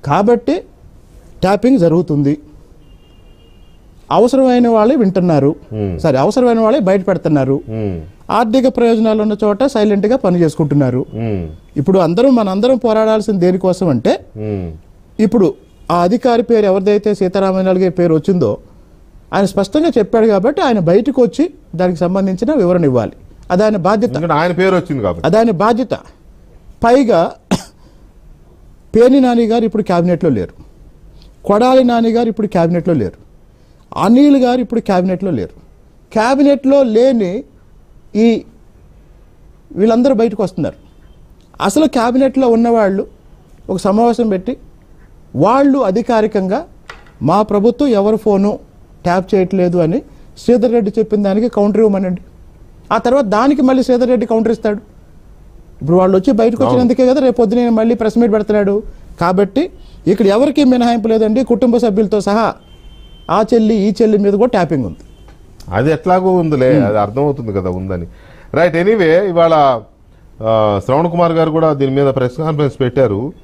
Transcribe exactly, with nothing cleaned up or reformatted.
కాబట్టి ట్యాపింగ్ జరుగుతుంది. అవసరమైన వాళ్ళే వింటున్నారు, సరే అవసరమైన వాళ్ళే బయట పెడుతున్నారు. ఆర్థిక ప్రయోజనాలు ఉన్న చోట సైలెంట్గా పని చేసుకుంటున్నారు. ఇప్పుడు అందరం మనందరం పోరాడాల్సింది దేనికోసం అంటే, ఇప్పుడు ఆ అధికారి పేరు ఎవరిదైతే సీతారామయ్య గారి పేరు వచ్చిందో ఆయన స్పష్టంగా చెప్పాడు కాబట్టి ఆయన బయటకు వచ్చి దానికి సంబంధించిన వివరణ ఇవ్వాలి. అది ఆయన బాధ్యత. ఆయన పేరు వచ్చింది కాబట్టి అది ఆయన బాధ్యత. పైగా పేర్ని నాని గారు ఇప్పుడు క్యాబినెట్లో లేరు, కొడాలి నాని గారు ఇప్పుడు క్యాబినెట్లో లేరు, అనిల్ గారు ఇప్పుడు క్యాబినెట్లో లేరు. క్యాబినెట్లో లేని ఈ వీళ్ళందరూ బయటకు వస్తున్నారు. అసలు క్యాబినెట్లో ఉన్నవాళ్ళు ఒక సమావేశం పెట్టి వాళ్ళు అధికారికంగా మా ప్రభుత్వం ఎవరి ఫోను ట్యాప్ చేయట్లేదు అని శ్రీధర్ రెడ్డి చెప్పిన దానికి కౌంటర్ ఇవ్వమనండి. ఆ తర్వాత దానికి మళ్ళీ శ్రీధర్ రెడ్డి కౌంటర్ ఇస్తాడు. ఇప్పుడు వాళ్ళు వచ్చి బయటకు వచ్చినందుకే కదా రేపు పొద్దున మళ్ళీ ప్రెస్ మీట్ పెడుతున్నాడు. కాబట్టి ఇక్కడ ఎవరికి మినహాయింపు లేదండి, కుటుంబ సభ్యులతో సహా ఆ చెల్లి ఈ చెల్లి మీద కూడా ట్యాపింగ్ ఉంది. అది ఎట్లాగో ఉందిలే, అది అర్థమవుతుంది కదా ఉందని. రైట్, ఎనీవే ఇవాళ శ్రవణ్ కుమార్ గారు కూడా దీని మీద ప్రెస్ కాన్ఫరెన్స్ పెట్టారు.